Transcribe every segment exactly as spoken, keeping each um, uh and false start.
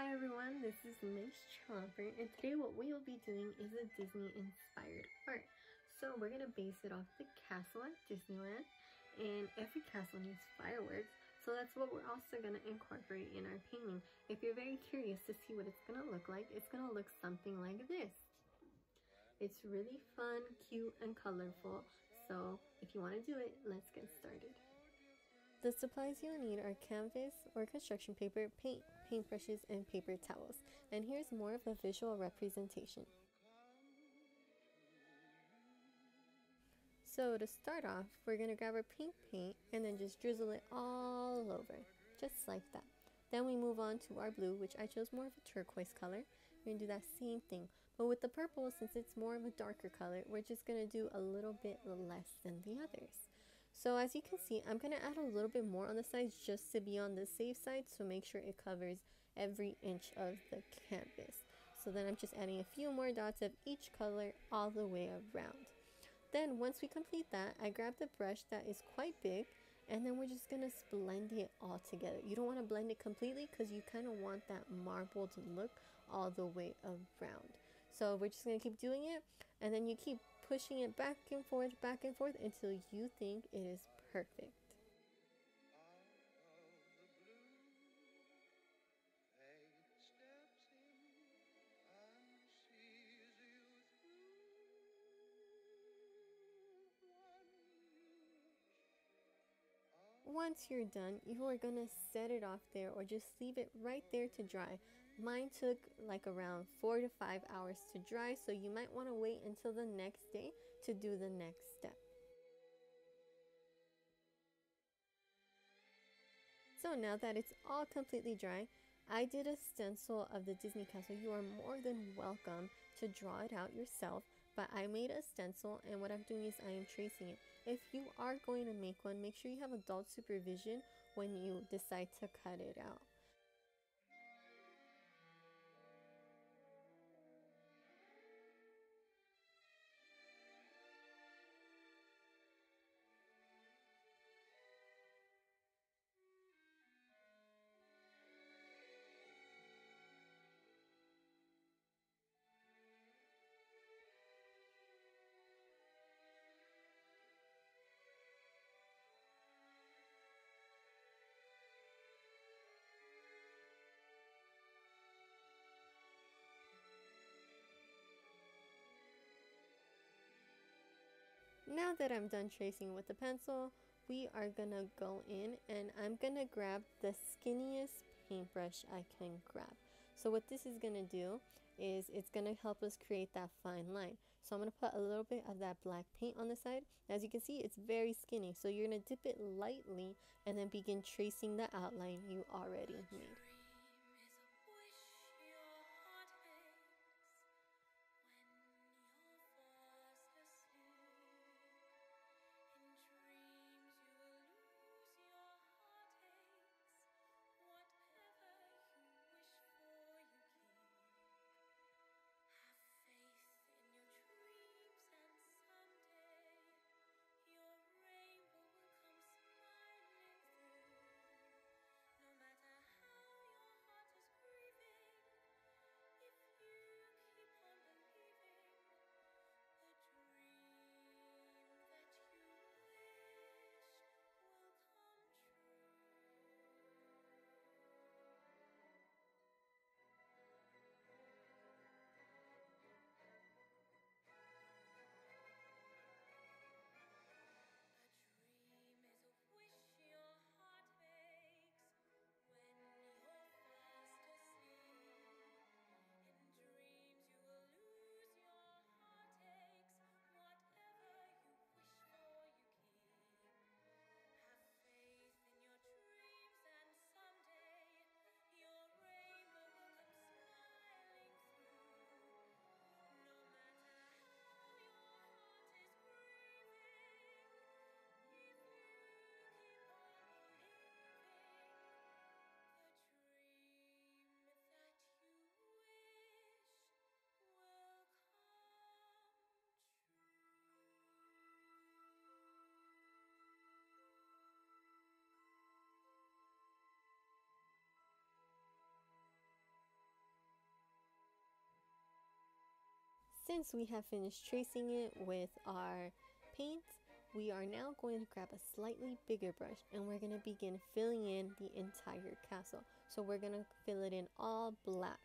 Hi everyone, this is Miz Chomper, and today what we will be doing is a Disney inspired art. So we're going to base it off the castle at Disneyland, and every castle needs fireworks, so that's what we're also going to incorporate in our painting. If you're very curious to see what it's going to look like, it's going to look something like this. It's really fun, cute, and colorful, so if you want to do it, let's get started. The supplies you'll need are canvas or construction paper, paint, paintbrushes, and paper towels. And here's more of a visual representation. So to start off, we're going to grab our pink paint and then just drizzle it all over, just like that. Then we move on to our blue, which I chose more of a turquoise color. We're going to do that same thing. But with the purple, since it's more of a darker color, we're just going to do a little bit less than the others. So as you can see, I'm going to add a little bit more on the sides just to be on the safe side, so make sure it covers every inch of the canvas. So then I'm just adding a few more dots of each color all the way around. Then once we complete that, I grabbed a brush that is quite big, and then we're just going to blend it all together. You don't want to blend it completely because you kind of want that marbled look all the way around. So we're just going to keep doing it, and then you keep pushing it back and forth, back and forth until you think it is perfect. Once you're done, you are going to set it off there or just leave it right there to dry. Mine took like around four to five hours to dry, so you might want to wait until the next day to do the next step. So now that it's all completely dry, I did a stencil of the Disney castle. You are more than welcome to draw it out yourself, but I made a stencil, and what I'm doing is I am tracing it. If you are going to make one, make sure you have adult supervision when you decide to cut it out. Now that I'm done tracing with the pencil, we are gonna go in, and I'm gonna grab the skinniest paintbrush I can grab. So what this is gonna do is it's gonna help us create that fine line. So I'm gonna put a little bit of that black paint on the side. As you can see, it's very skinny, so you're gonna dip it lightly and then begin tracing the outline you already made. Since we have finished tracing it with our paint, we are now going to grab a slightly bigger brush and we're going to begin filling in the entire castle. So we're going to fill it in all black.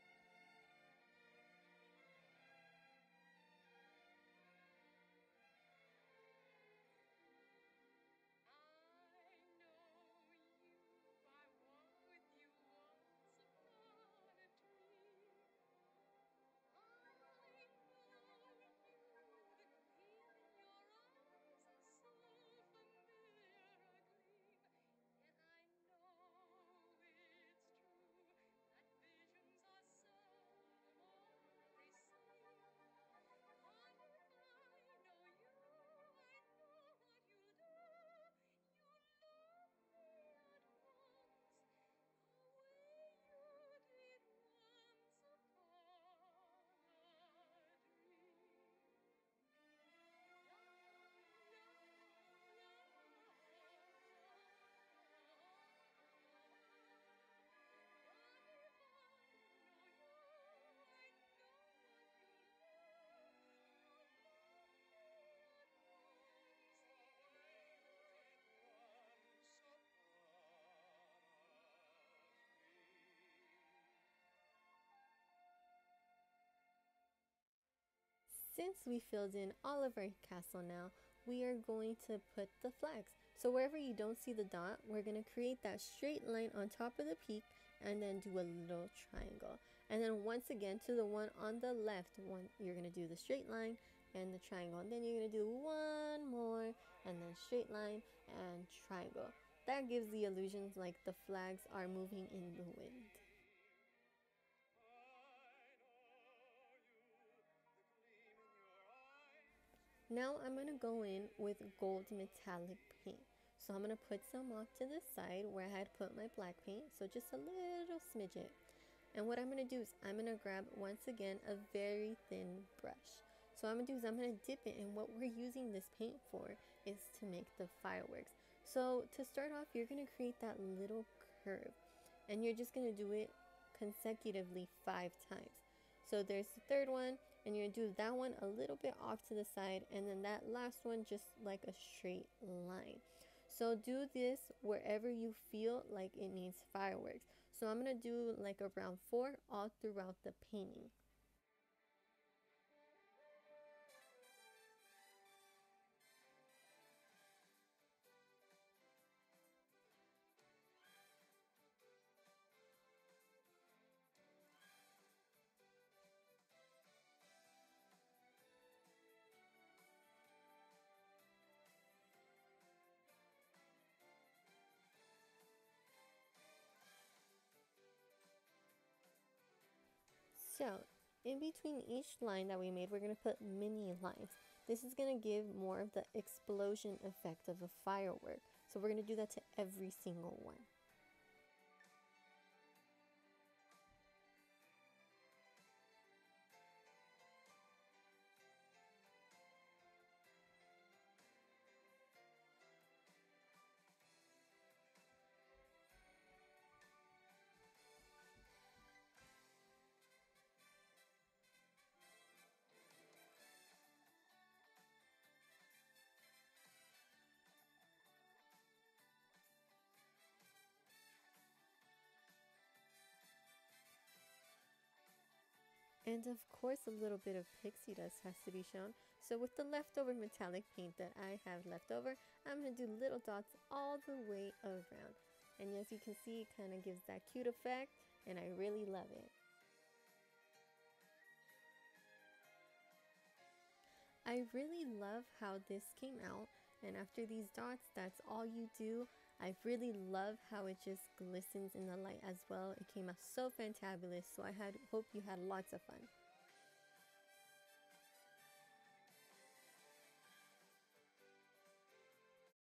Since we filled in all of our castle now, we are going to put the flags. So wherever you don't see the dot, we're going to create that straight line on top of the peak and then do a little triangle. And then once again to the one on the left, one you're going to do the straight line and the triangle. And then you're going to do one more and then straight line and triangle. That gives the illusion like the flags are moving in the wind. Now I'm going to go in with gold metallic paint. So I'm going to put some off to the side where I had put my black paint. So just a little smidget. And what I'm going to do is I'm going to grab once again a very thin brush. So what I'm going to do is I'm going to dip it, and what we're using this paint for is to make the fireworks. So to start off, you're going to create that little curve and you're just going to do it consecutively five times. So there's the third one, and you're going to do that one a little bit off to the side, and then that last one just like a straight line. So do this wherever you feel like it needs fireworks. So I'm going to do like around four all throughout the painting. So in between each line that we made, we're going to put mini lines. This is going to give more of the explosion effect of a firework. So we're going to do that to every single one. And of course a little bit of pixie dust has to be shown. So with the leftover metallic paint that I have left over, I'm going to do little dots all the way around. And as you can see, it kind of gives that cute effect, and I really love it. I really love how this came out, and after these dots, that's all you do. I really love how it just glistens in the light as well. It came out so fantabulous, so I had hope you had lots of fun.